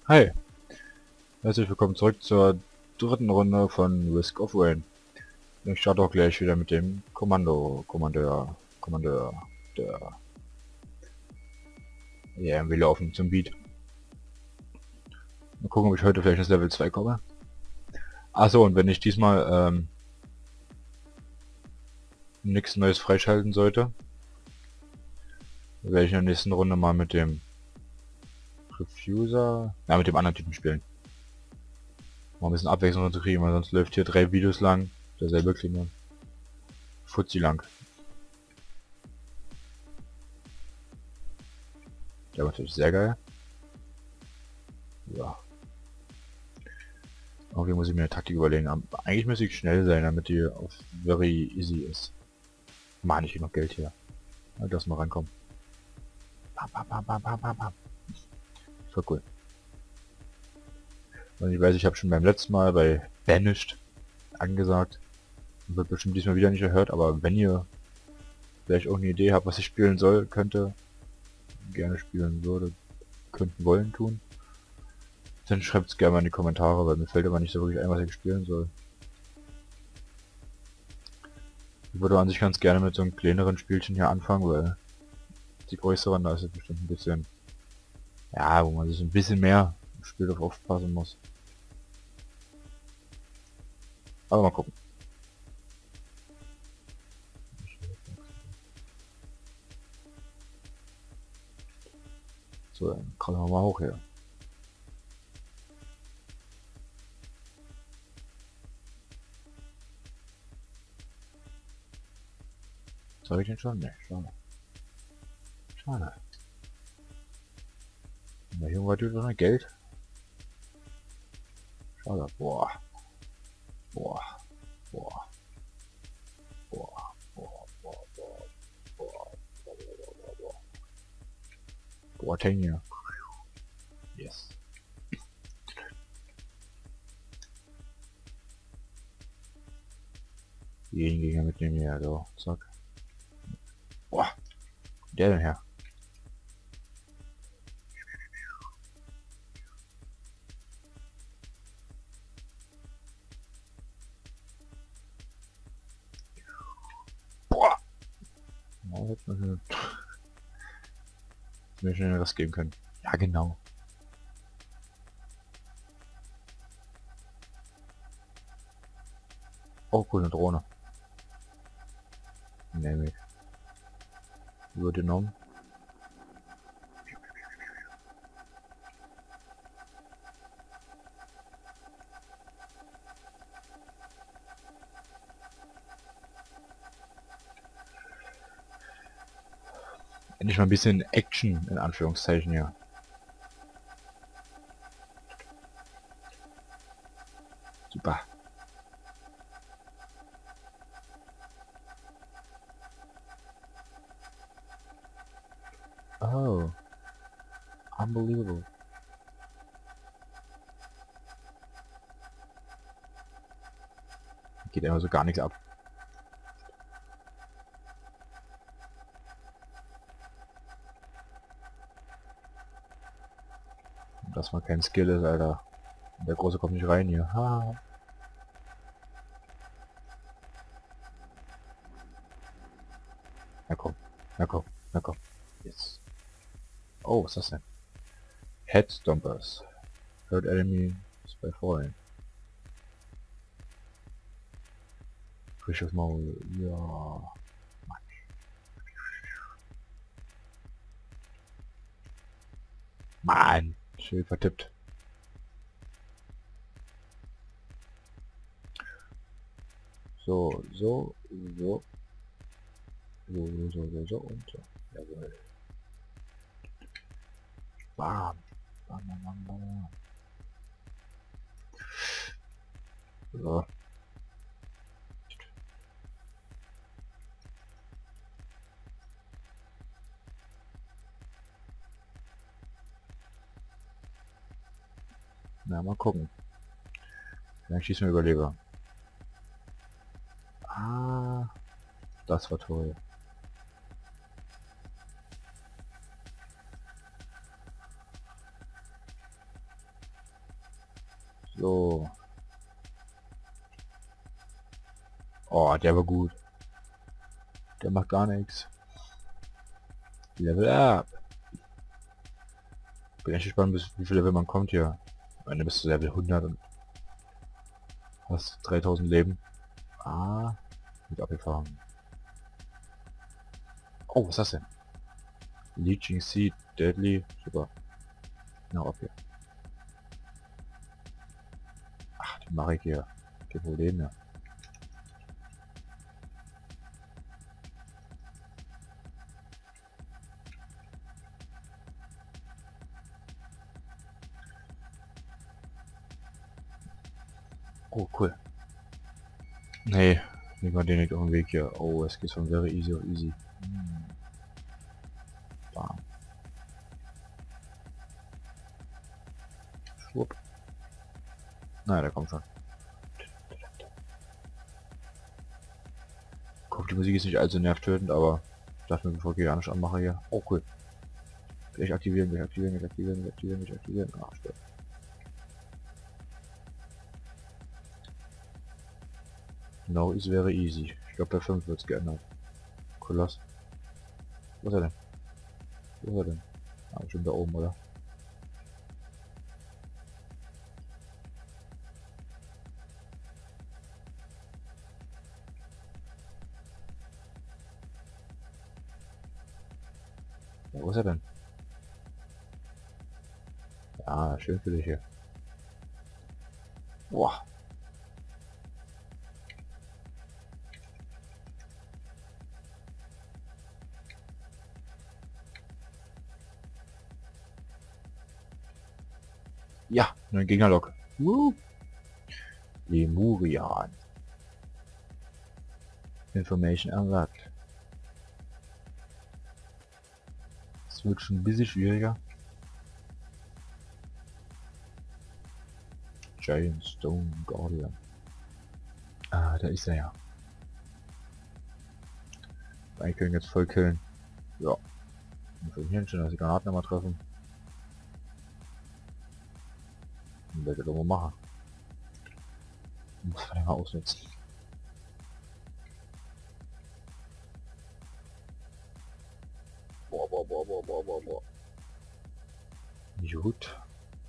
Hi, herzlich willkommen zurück zur dritten Runde von Risk of Rain. Ich starte auch gleich wieder mit dem Kommandeur, der... Ja, wir laufen zum Beat. Mal gucken, ob ich heute vielleicht das Level 2 komme. Achso, und wenn ich diesmal nichts Neues freischalten sollte, werde ich in der nächsten Runde mal mit dem Refuser, mit dem anderen Typen spielen. Mal ein bisschen Abwechslung zu kriegen, weil sonst läuft hier 3 Videos lang derselbe Klinge. Fuzzi lang. Der war natürlich sehr geil. Ja. Irgendwie muss ich mir eine Taktik überlegen. Eigentlich müsste ich schnell sein, damit die auf very easy ist. Mann, ich krieg noch Geld hier. Ja, lass mal rankommen. Bam, bam, bam, bam, bam, bam, bam. Voll cool. Und ich weiß, ich habe schon beim letzten Mal bei Banished angesagt. Wird bestimmt diesmal wieder nicht erhört, aber wenn ihr vielleicht auch eine Idee habt, was ich spielen soll, könnte, gerne spielen würde, könnten, wollen, tun, dann schreibt es gerne mal in die Kommentare, weil mir fällt aber nicht so wirklich ein, was ich spielen soll. Ich würde an sich ganz gerne mit so einem kleineren Spielchen hier anfangen, weil die größeren, da ist es bestimmt ein bisschen, ja, wo man sich ein bisschen mehr im Spiel drauf aufpassen muss. Aber mal gucken. So, dann kommen wir mal hoch hier. Soll ich den schon? Ne, schade. Schade. Na, hier war wieder Geld. Schade. Boah. Boah. Boah. Boah. Boah. Boah. Boah. Boah. Boah. Boah, hier. Yes. Jeden Gegner mitnehmen hier, so. Zack. Boah. Der denn her? Boah. Oh, jetzt mir schnell was geben können. Ja, genau. Oh, cool, eine Drohne. Nehme ich. Übergenommen. Endlich mal ein bisschen Action, in Anführungszeichen, ja. Super. Oh. Unbelievable. Geht einfach so gar nichts ab. Dass man kein Skill ist, Alter. Der Große kommt nicht rein hier. Ha. Na komm. Na komm. Na komm. Yes. Oh, was ist das denn? Head Stompers. Hurt enemy by falling. Frisches Maul. Ja. Mann. Schild vertippt. So, so, so. So und so. Jawohl. Bam. Bam, bam, bam, bam. So. Na, mal gucken. Dann schießen wir Überleber. Ah, das war toll. So. Oh, der war gut. Der macht gar nichts. Level up. Bin echt gespannt, bis wie viel Level man kommt hier. Am Ende bist du Level 100 und hast 3000 Leben. Ah, gut abgefahren. Oh, was ist das denn? Leeching Seed, Deadly, super. Na, okay. Ach, die mache ich hier. Kein Problem, ja. Oh, cool. Nee, nicht mal den nicht auf dem Weg hier. Oh, es geht von very easy auf easy. Bam. Schwupp. Na, der kommt schon. Guck, die Musik ist nicht allzu nervtötend, aber ich dachte mir, bevor ich hier anders anmache hier. Oh, cool. Gleich aktivieren, gleich aktivieren, gleich aktivieren, gleich aktivieren, gleich aktivieren. Ach, stimmt. Now is very easy. Ich glaube, bei 5 wird es geändert. Koloss. Wo ist er denn? Wo ist er denn? Ah, schon da oben, oder? Ja, wo ist er denn? Ja, schön für dich hier. Boah. Ja, ein Gegnerlok. Lemurian. Information unlocked. Es wird schon ein bisschen schwieriger. Giant Stone Guardian. Ah, da ist er ja. Wir können jetzt voll killen. Ja. Und für hier schon, dass die Granaten immer treffen. Und werde ich irgendwo machen. Muss man den mal ausnutzen. Boah, boah, boah, boah, boah, boah, boah. Gut.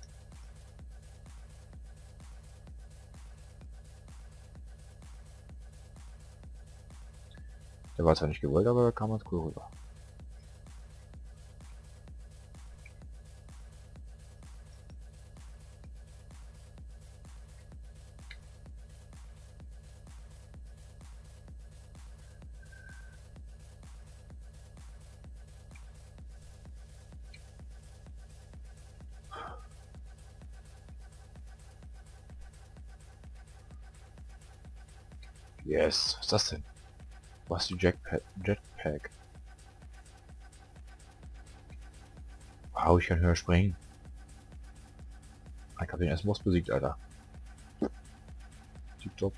Der war zwar nicht gewollt, aber da kam ganz cool rüber. Yes. Was ist das denn? Was die Jetpack? Wow, ich kann höher springen. Ich habe den ersten Boss besiegt, Alter. Tipptopp.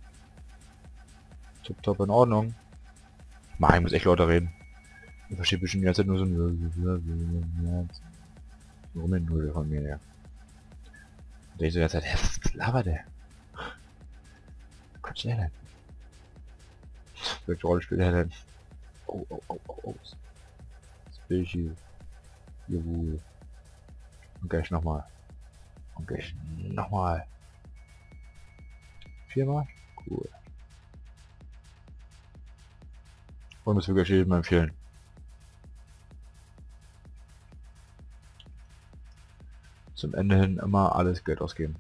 Tipptopp in Ordnung. Mann, ich muss echt lauter reden. Ich verstehe bestimmt die ganze Zeit nur so ein Rummennull von mir, ja. Und ich so die ganze Zeit, hä, was labert der? Quatsch, der denn? Welche Rolle spielt er denn? Oh, oh, oh, oh, oh. Species. Jawohl. Und gleich nochmal. Und gleich nochmal. 4-mal? Cool. Und das wirklich jedem empfehlen. Zum Ende hin immer alles Geld ausgeben.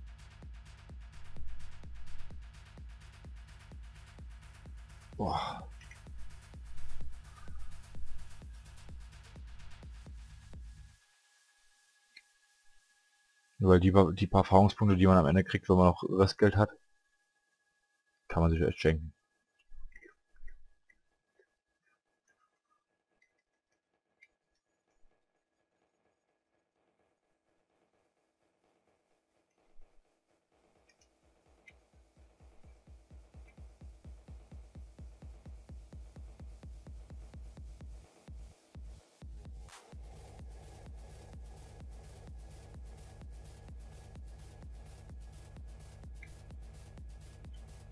Boah. Nur weil die paar Erfahrungspunkte, die man am Ende kriegt, wenn man noch Restgeld hat, kann man sich echt schenken.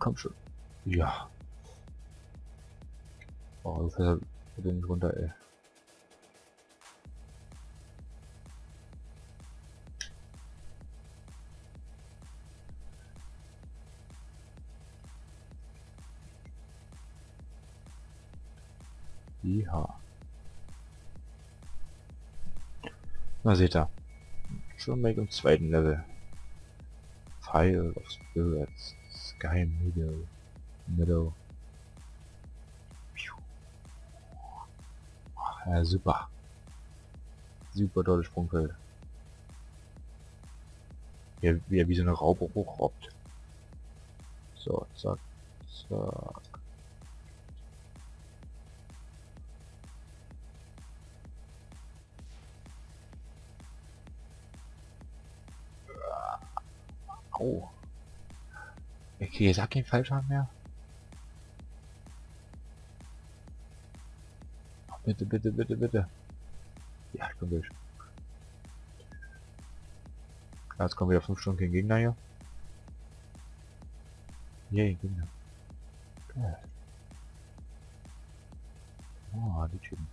komm schon. Ja. Oh, du fährst halt nicht runter, ey. Ja. Na seht ihr. Schon weg im zweiten Level. File of Spirits. Sky Meadow. Ja, super. Super tolles Sprungfeld. Ja, wie er wie so eine Raupe hochrobbt. So, zack, zack. Au. Okay, sag keinen Fallschaden mehr. Bitte, bitte, bitte, bitte. Ja, ich bin durch. Jetzt kommen wieder 5 Stunden kein Gegner hier. Yay, Gegner. Geil. Oh, die Typen.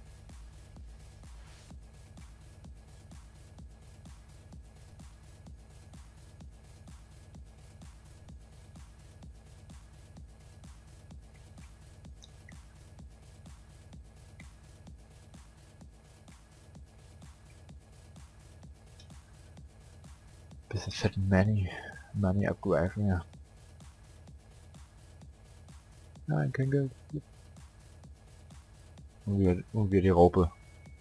Bisschen fetten Money abgreifen, ja. Nein, kein Geld. Und wieder die Raupe.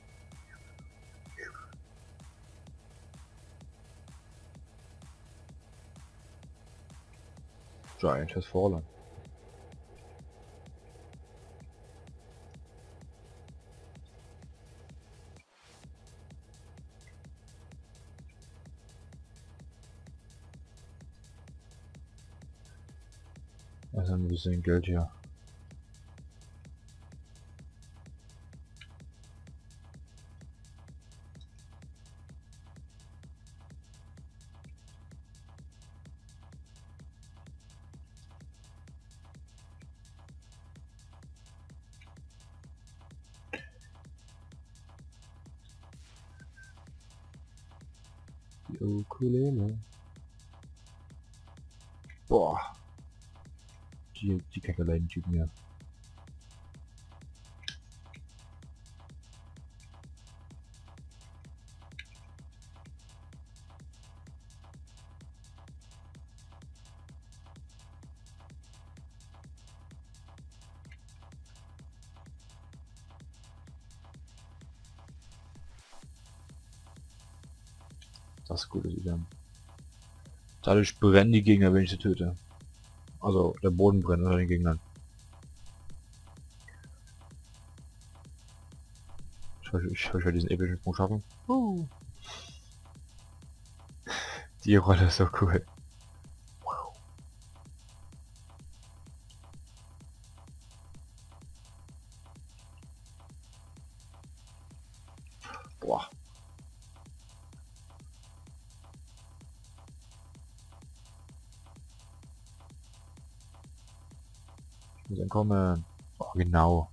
Giant has fallen. Also ein bisschen Geld hier. Die Ukulele. Boah. Die Kakerlaken-Typen hier. Das ist gutes Item. Dadurch brennen die Gegner, wenn ich sie töte. Also der Boden brennt unter den Gegnern. Ich will diesen epischen Sprung schaffen. Die Rolle ist so cool. Boah. Ich muss entkommen. Oh, genau.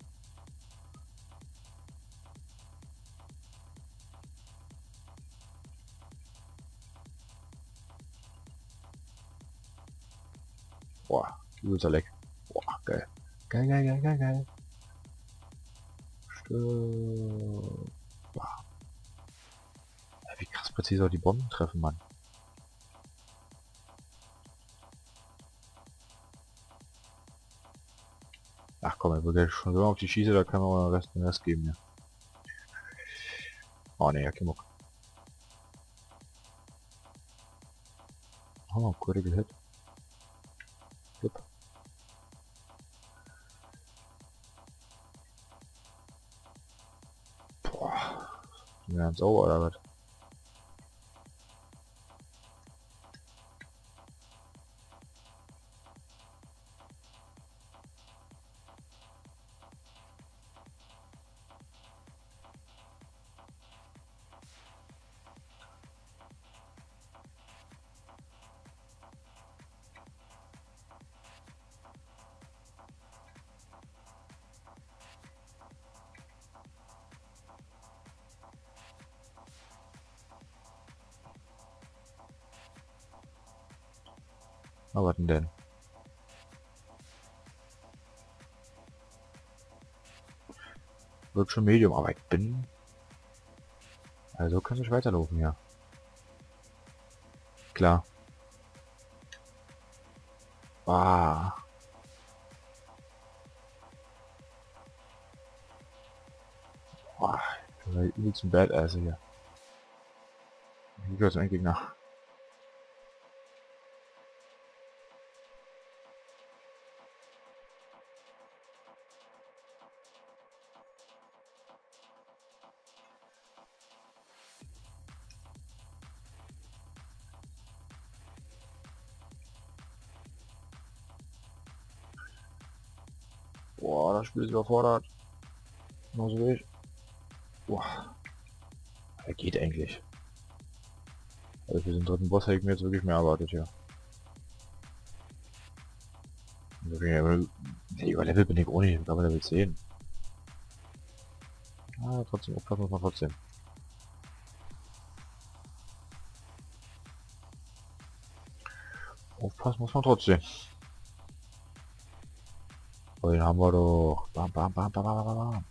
Boah, übelster Leck. Boah, geil. Geil, geil, geil, geil, geil. Stirb. Boah. Ja, wie krass präzise auch die Bomben treffen, Mann. Ach komm, wenn wir schon so auf die Schieße, da kann man auch den Rest geben, ja. Oh ne, ja, kein Bock. Oh, critical hit. Yep. Boah. Die werden sauer oder was? Na, was denn? Wird schon Medium, aber ich bin... Also kann ich weiterlaufen, ja. Klar. Ah. Boah, ich bin übelst ein Badass hier. Hier gehört ein Gegner. Boah, das Spiel ist überfordert. Genauso wie ich. Boah, er geht eigentlich. Also für den dritten Boss hätte ich mir jetzt wirklich mehr erwartet, ja. Okay, über Level bin ich ohne, ich bin aber Level 10. Ah, trotzdem, aufpassen muss man trotzdem. Aufpassen muss man trotzdem. Oh, den haben wir doch. Bam, bam, bam, bam, bam, bam, bam.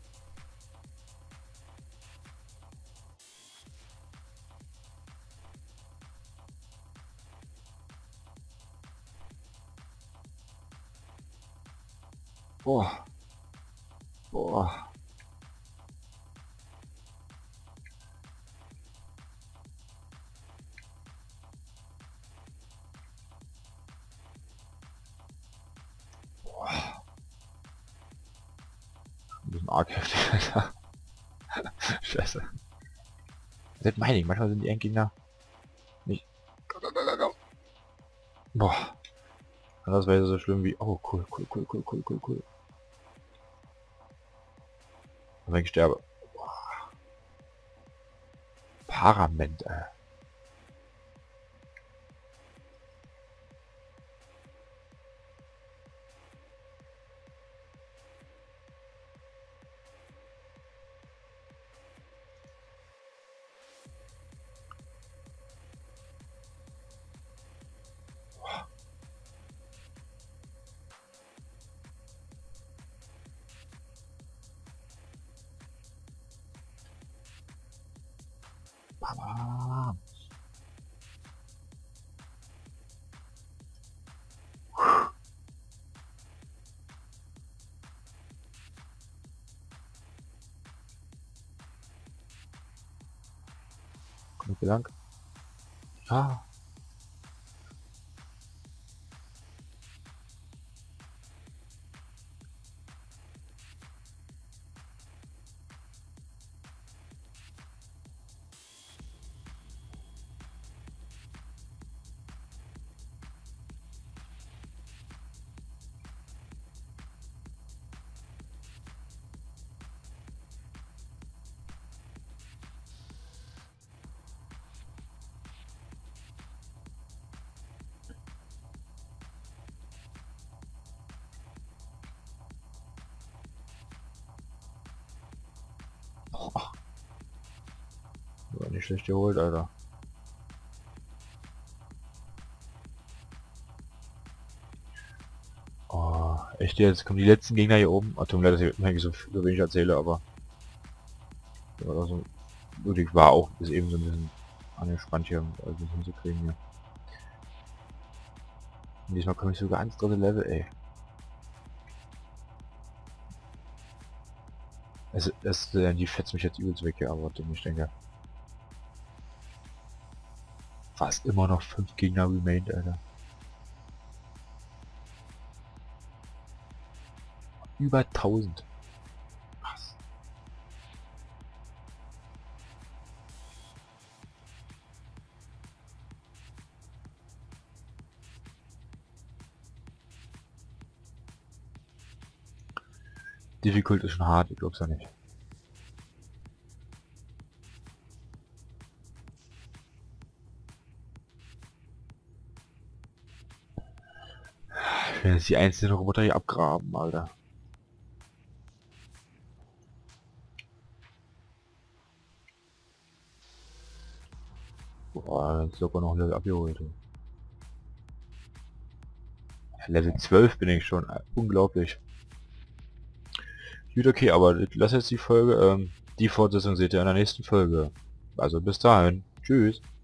Boah. Boah. Boah. Ein bisschen arg heftig, Alter. Scheiße. Das meine ich, manchmal sind die Endgegner nicht. Boah. Das wäre so schlimm wie. Oh, cool, cool, cool, cool, cool, cool, cool. Und wenn ich sterbe. Parament, ey. Bam. Kommt hier lang? Ja. Oh, nicht schlecht geholt, Alter. Oh, echt jetzt kommen die letzten Gegner hier oben. Tut mir leid, dass ich so wenig erzähle, aber ja, also, wirklich war auch bis eben so ein bisschen angespannt hier, also hinzukriegen hier. Und diesmal komme ich sogar ans dritte Level, ey. Die fetzt mich jetzt übelst weg, ja, aber ich denke. Fast immer noch 5 Gegner remained, Alter. Über 1000. Krass. Difficult ist schon hart, ich glaub's ja nicht. Ich will jetzt die einzelnen Roboter hier abgraben, Alter. Boah, jetzt locker noch ein Level abgeholt. Level 12 bin ich schon. Unglaublich. Gut, okay, aber lass jetzt die Folge. Die Fortsetzung seht ihr in der nächsten Folge. Also bis dahin. Tschüss.